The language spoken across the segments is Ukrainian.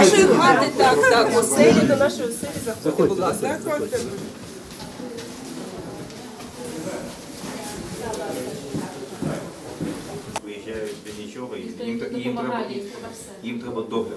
нашої хати, так, оселі, до нашої оселі заходьте, будь ласка. Виїжджають без нічого, їм треба догляд.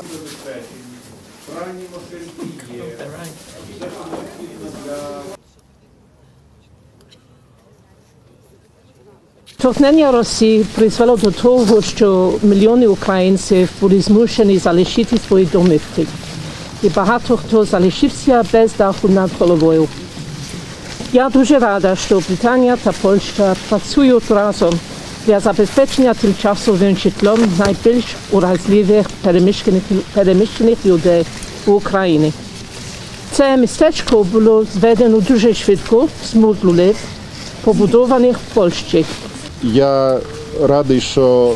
Вторгнення Росії призвело до того, що мільйони українців були змушені залишити свої домівки. І багато хто залишився без даху над головою. Я дуже рада, що Британія та Польща працюють разом для забезпечення тимчасовим житлом найбільш уразливих переміщених людей в Україні. Це містечко було зведено дуже швидко з модулів, побудованих в Польщі. Я радий, що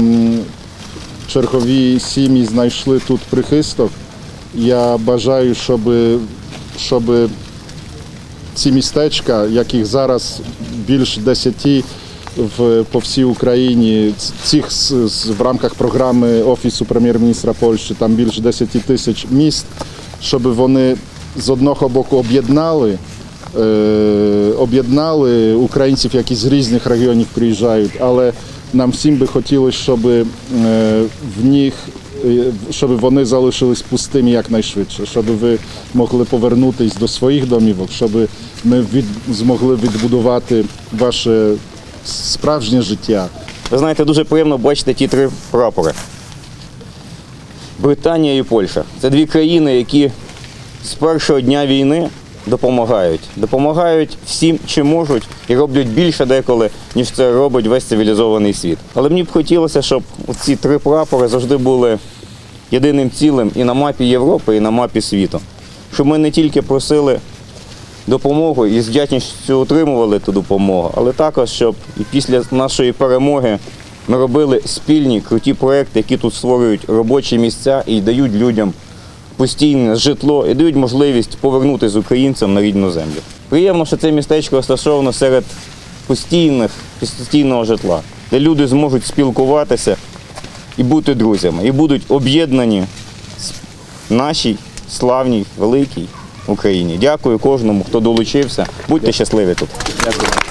чергові сім'ї знайшли тут прихисток. Я бажаю, щоб ці містечка, яких зараз більш 10 по всій Україні, цих в рамках програми Офісу прем'єр-міністра Польщі, там більш 10 тисяч міст, щоб вони з одного боку об'єднали українців, які з різних регіонів приїжджають, але нам всім би хотілося, щоб вони залишились пустими якнайшвидше, щоб ви могли повернутися до своїх домівок, щоб ми змогли відбудувати ваше справжнє життя. Ви знаєте, дуже приємно бачити ті 3 прапори. Британія і Польща. Це 2 країни, які з першого дня війни допомагають всім, чим можуть, і роблять більше деколи, ніж це робить весь цивілізований світ. Але мені б хотілося, щоб ці 3 прапори завжди були єдиним цілим і на мапі Європи, і на мапі світу. Щоб ми не тільки просили допомогу і з вдячністю отримували ту допомогу, але також, щоб і після нашої перемоги ми робили спільні, круті проекти, які тут створюють робочі місця і дають людям постійне житло і дають можливість повернутися українцям на рідну землю. Приємно, що це містечко розташовано серед постійного житла, де люди зможуть спілкуватися і бути друзями, і будуть об'єднані в нашій славній, великій Україні. Дякую кожному, хто долучився. Будьте щасливі тут. Дякую.